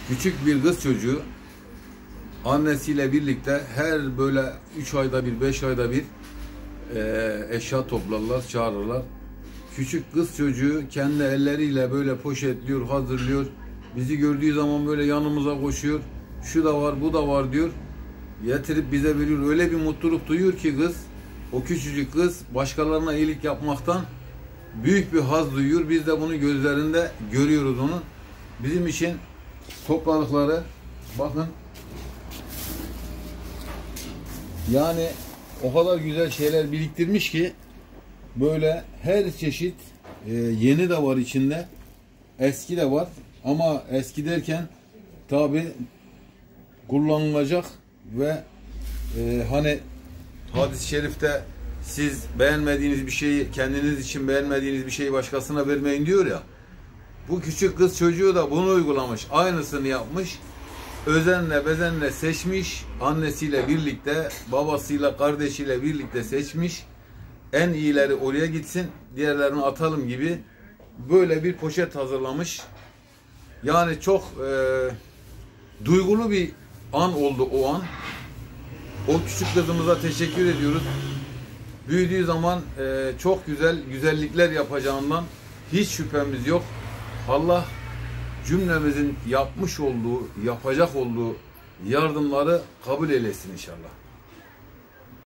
Küçük bir kız çocuğu annesiyle birlikte her böyle 3 ayda bir, 5 ayda bir eşya toplarlar, çağırırlar. Küçük kız çocuğu kendi elleriyle böyle poşetliyor, hazırlıyor. Bizi gördüğü zaman böyle yanımıza koşuyor. Şu da var, bu da var diyor. Getirip bize veriyor. Öyle bir mutluluk duyuyor ki kız, o küçücük kız başkalarına iyilik yapmaktan büyük bir haz duyuyor. Biz de bunu gözlerinde görüyoruz onu. Bizim için topladıkları, bakın, yani o kadar güzel şeyler biriktirmiş ki böyle her çeşit yeni de var içinde, eski de var, ama eski derken tabi kullanılacak ve hani hadis-i şerifte siz beğenmediğiniz bir şeyi, kendiniz için beğenmediğiniz bir şeyi başkasına vermeyin diyor ya. Bu küçük kız çocuğu da bunu uygulamış. Aynısını yapmış. Özenle bezenle seçmiş. Annesiyle birlikte, babasıyla, kardeşiyle birlikte seçmiş. En iyileri oraya gitsin, diğerlerini atalım gibi böyle bir poşet hazırlamış. Yani çok duygulu bir an oldu o an. O küçük kızımıza teşekkür ediyoruz. Büyüdüğü zaman çok güzel güzellikler yapacağından hiç şüphemiz yok. Allah cümlemizin yapmış olduğu, yapacak olduğu yardımları kabul eylesin inşallah.